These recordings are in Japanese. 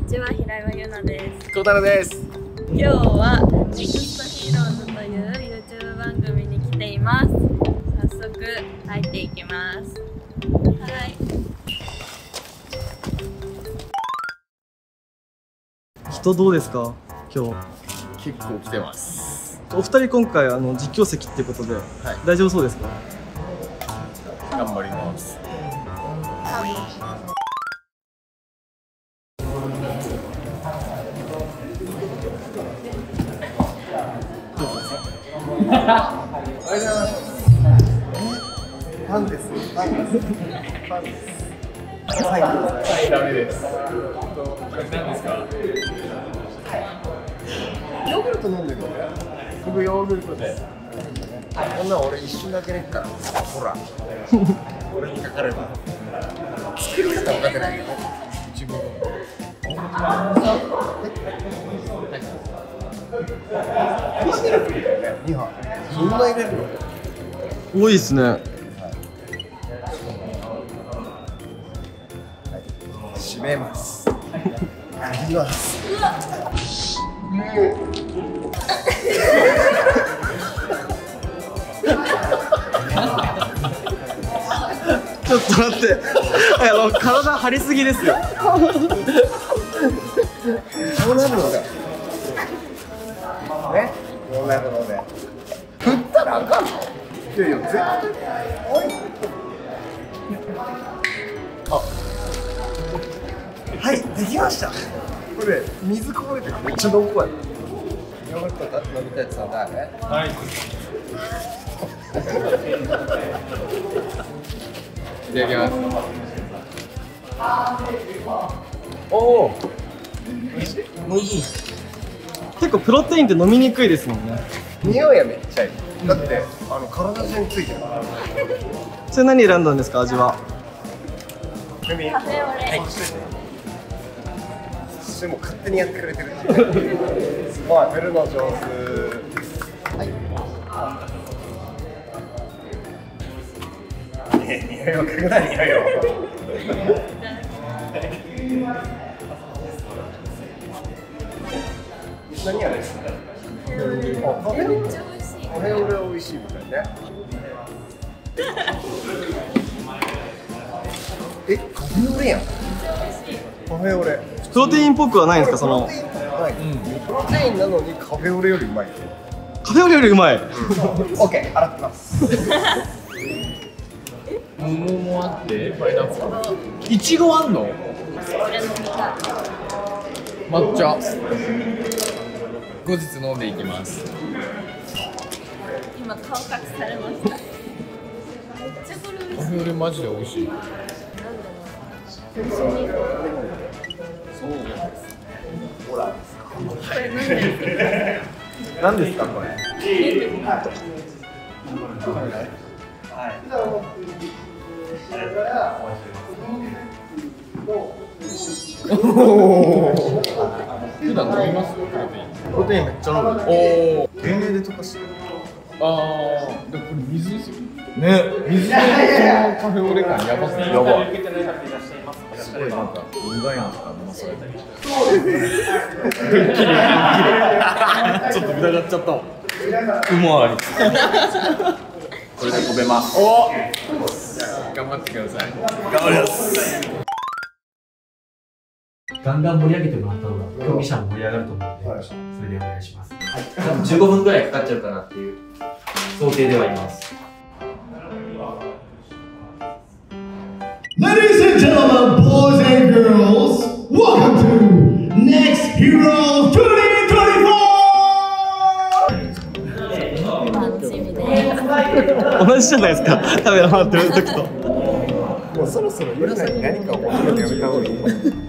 ちは、平岩優奈です。 小太郎です。 今日はネクストヒーローズという YouTube 番組に来ています。早速入っていきます。はい。 人どうですか今日？ 結構来てます。 お二人今回実況席っていうことで、大丈夫そうですか？ 頑張ります。ファンです。ファンです。ファンです。はい、ダメです。何ですか？ヨーグルト飲んでるの？僕ヨーグルトで。こんな俺一瞬だけねっから。ほら。俺にかかれば。作り方分かってないけど。自分の。2杯。そんな入れるの？ 多いですね。 閉めます。やります。 ちょっと待って、体張りすぎですよ。 そうなるのだ。ね、こうなるので。振ったらあかんの？いやいや、絶対。はい、できました。これ水こぼれてめっちゃ濃厚や。ヨーグルト飲みたいやつは誰？はい。いただきます。おお。おいしい。 結構プロテインって飲みにくいですもんね。 匂いはめっちゃいい。だって体中についてる。 それ何選んだんですか味は？ カフェオレ。はい。 でも勝手にやってくれてる。すごい、振るの上手。はい。匂いを嗅ぐな、匂いを。何やねん。カフェオレ。カフェオレ美味しいみたいね。え、カフェオレやん。カフェオレ。 プロテインっぽくはないんですかその？ プロテインなのにカフェオレよりうまい。 カフェオレよりうまい。 オッケー、洗ってます。 桃もあって、パイナップル。いちごあんの？抹茶。後日飲んでいきます。 今顔隠されました。めっちゃこれ美味しい。 カフェオレマジで美味しい。 ほら。 これ何ですかこれ？ 普段飲みます？プロテイン。 プロテインめっちゃ飲む。 おお。 牛乳で溶かしてる。 ああ、でもこれ水ですよ。ね、水でそのカフェオレ感やばすぎ。やばい。すごいなんか苦いのとか飲まされたり。 ちょっと疑っちゃったわ。 うまい。 これで飛べます。 お。頑張ってください。 頑張ります。 ガンガン盛り上げてもらった方が競技者も盛り上がると思うので、それでお願いします。はい、多分15分ぐらいかかっちゃうかなっていう想定ではいます。 Ladies and gentlemen, boys and girls, welcome to Next Hero 2024! 楽しみです。 同じじゃないですか食べ回ってる時と。 もうそろそろ皆さんに何かを求めてやめた方がいい。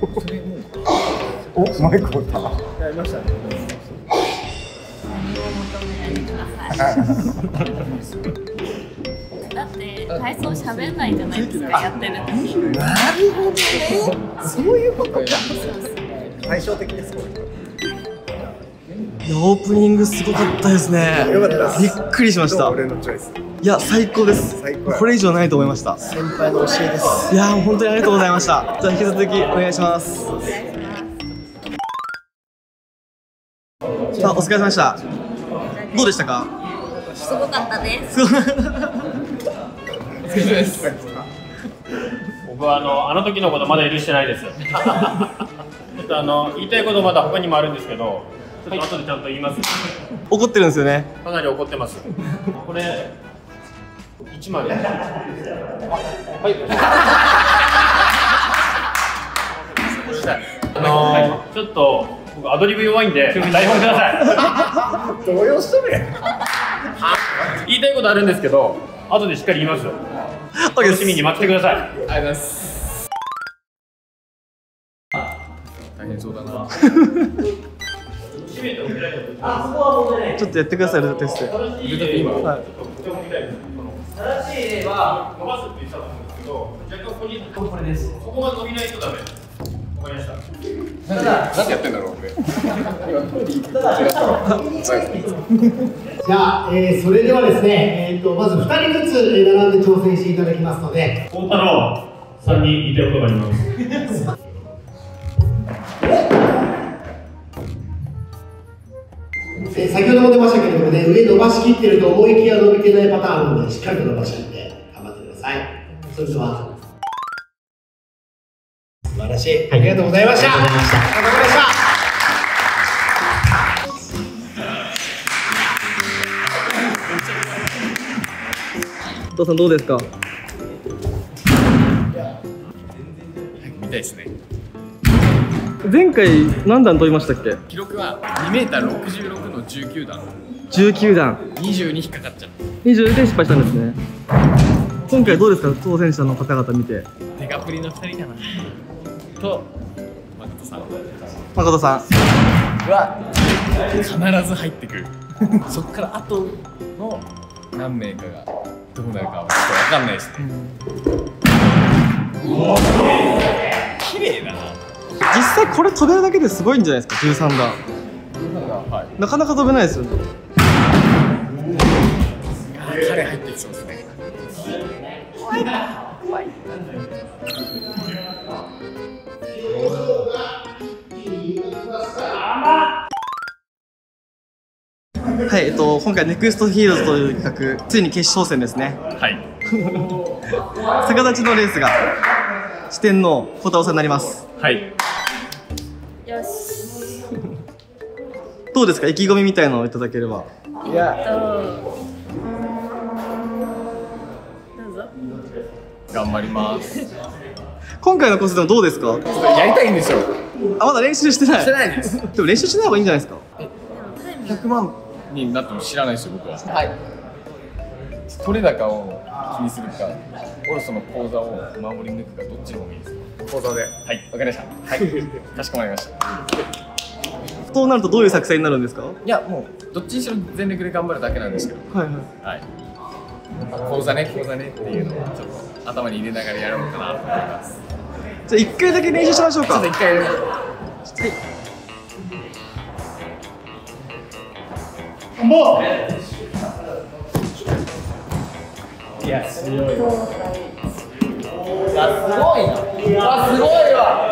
お、マイク持った。やりましたね。 何を求めないでください。だって体操喋んないじゃないですかやってる時。 なるほどね。そういうことか。対照的ですこれ。 いやオープニングすごかったですね。 よかった。 びっくりしました。 俺のチョイス。 いや最高です。これ以上ないと思いました。 先輩の教えです。 いや本当にありがとうございました。じゃあ引き続きお願いします。 お願いします。 あ、お疲れ様でした。どうでしたか？ すごかったです。 僕はあの時のことまだ許してないです。ちょっと言いたいことまだ他にもあるんですけど、ちょっと後でちゃんと言います。 怒ってるんですよね。 かなり怒ってます。これ1枚。はい。ちょっと僕アドリブ弱いんで台本ください。 動揺しとるやん。 言いたいことあるんですけど、後でしっかり言います。楽しみに待っててください。 ありがとうございます。大変そうだな。 ちょっとやってください、ルートテスト。 今、 はい。 正しい例は伸ばすって言ってたと思うんですけど、若干これです。ここが伸びないとダメ。わかりました。 なんでやってんだろう俺。 じゃあ、それではですね、まず2人ずつ並んで挑戦していただきますので、 太田の3人言いたいことがあります。 先ほども出ましたけれどもね、上伸ばしきってると思いきや伸びてないパターンあるので、しっかりと伸ばしてみて頑張ってください。それでは素晴らしい、ありがとうございました。お疲れ様でした。 お父さんどうですか？ 見たいですね。 前回何段飛びましたっけ？ 記録は2m66の19段。 19段。 22引っかかっちゃった。 22で失敗したんですね。今回どうですか？当選者の方々見て。 手がプリの2人かな。と誠さん。 誠さん。 は必ず入ってくる。そこから後の何名かがどうなるかはちょっと分かんないですね。綺麗だな。 実際これ飛べるだけですごいんじゃないですか、13段。 はい、 なかなか飛べないですよね。 彼入ってきそうですね。 はい、今回ネクストヒーローズという企画、ついに決勝戦ですね。 はい。 逆立ちのレースが四天王小太郎さんになります。 はい。 よし。 どうですか、意気込みみたいなのをいただければ。 どうぞ。 頑張ります。 今回のコースでもどうですか？ やりたいんですよ。 あ、まだ練習してない。 してないです。 でも練習しない方がいいんじゃないですか。 100万になっても知らないですよ、僕は。はい。取れ高を気にするか、オルソの口座を守り抜くか、どっちの方がいいですか？口座で。はい、わかりました。はい、かしこまりました。 そうなるとどういう作戦になるんですか？ いや、もうどっちにしろ全力で頑張るだけなんですけど。 はいはい。 はい。口座ねっていうのをちょっと頭に入れながらやろうかなと思います。 じゃあ1回だけ練習しましょうか。 ちょっと1回やりましょう。 もういや、すごい。いや、すごいな。すごいわ。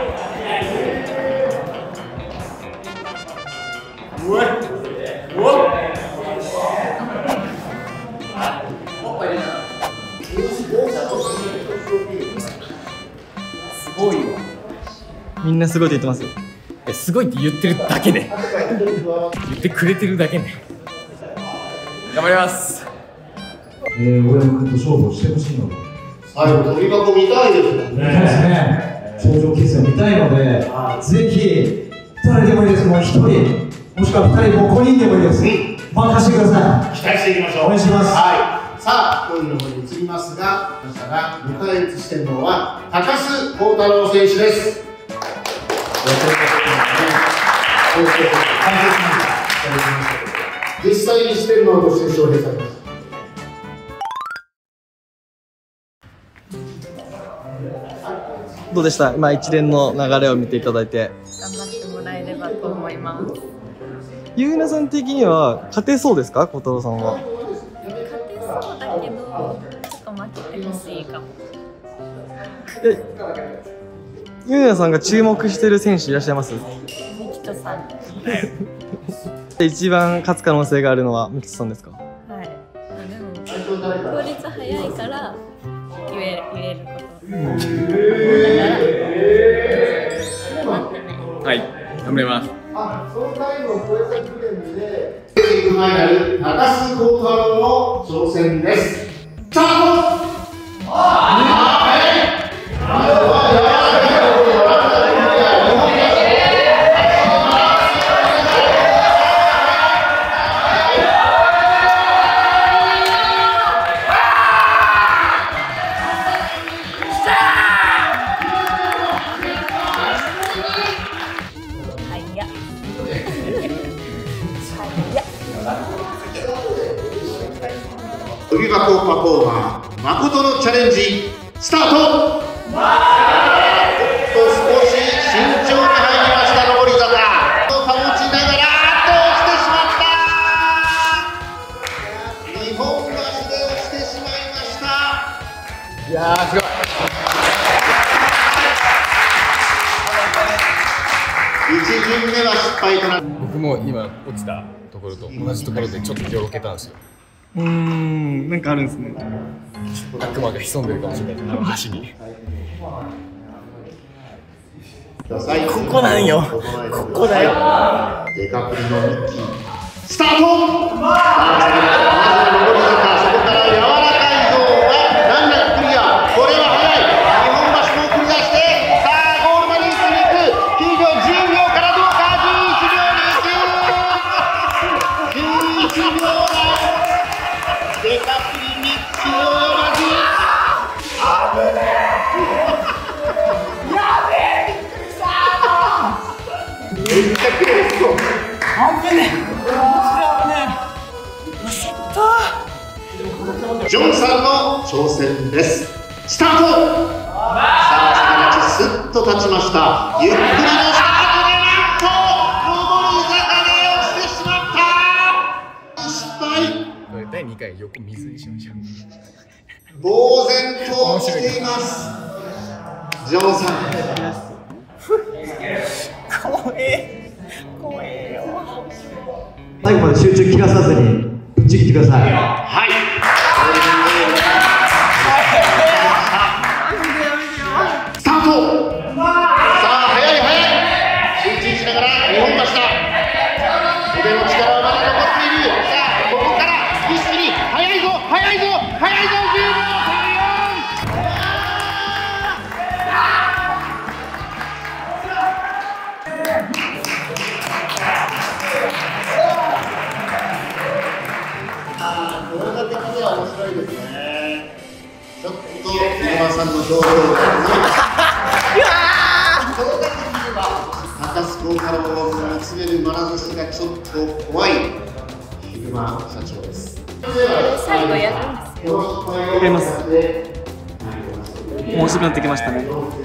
すごいわ。 みんなすごいって言ってますよ。 すごいって言ってるだけね。言ってくれてるだけね。頑張ります。 大山君と勝負をしてほしいので、最後飛び箱見たいですよね。頂上決戦見たいので、ぜひ誰でもいいです。もう1人もしくは2人も5人でもいいです。任せてください。期待していきましょう。お願いします。はい。さあ競技の方に移りますが、私が迎え撃ちしているのは高須幸太郎選手です。実際に四天王として招聘されました。 どうでした？今一連の流れを見ていただいて。 頑張ってもらえればと思います。 ゆうなさん的には勝てそうですか？小太郎さんは。 勝てそうだけど、ちょっと負けてほしいかも。 ゆうなさんが注目してる選手いらっしゃいます？ みきとさん。 一番勝つ可能性があるのはミキさんですか？ はい。でも効率早いから言えること。 はい、頑張ります。 そのタイムを超えた時点でファイナル高須幸太郎の挑戦です。スタート。跳び箱パフォーマー誠のチャレンジスタート。少し慎重に入りました上り坂保ちながら落ちてしまった。2本足で落ちてしまいました。 いやーすごい。 1巡目は失敗となる。 僕も今落ちたところと同じところでちょっとよろけたんですよ。 なんかあるんですね。 悪魔が潜んでるかもしれない、橋に。 ここなんよ。ここだよ。デカプリのミッキー。スタート。まず上り坂、そこから柔らかいゾーンは難なくクリア。これは早い。日本橋も繰り出して、さあゴールまで一緒に行く。9秒、10秒からどうか。11秒に行く。11秒だ。デカプリミッキーを呼ばず。危ねえ。めっちゃ綺麗です。ジョンさんの挑戦です。スタート。さあスッと立ちました。ゆっくりのスタートでなんと上り坂で落ちてしまった。失敗。 これ第2回横水にしましょう。 呆然としています。ジョンさん。 最後まで集中切らさずにぶっちぎってください。 はい。スタート。さあ早い。集中しながら2本出した。腕の力はまだ残っている。さあここから一気に速いぞ。10秒これが的には面白いですね。ちょっと山さんの表情が高須幸太郎を見つめる眼差しがちょっと怖いヒグマ社長です。 最後やるんですよ。 やります。もう遅くなってきましたね。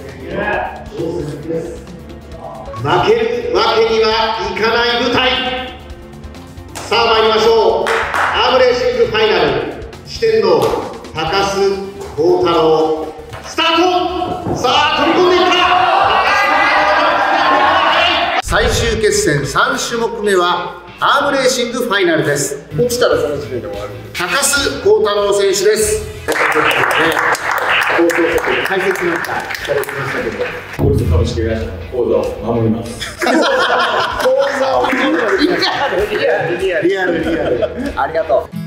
負けるわけにはいかない舞台。さあ参りましょう。アームレーシングファイナル四天王高須幸太郎スタート。さあ飛び込んでいった。最終決戦3種目目はアームレーシングファイナルです。落ちたらその時点で終わる。高須幸太郎選手です。解説なんかされてましたけど、 ゴルフ株式会社の口座を守ります。 口座を守る。リアル。ありがとう。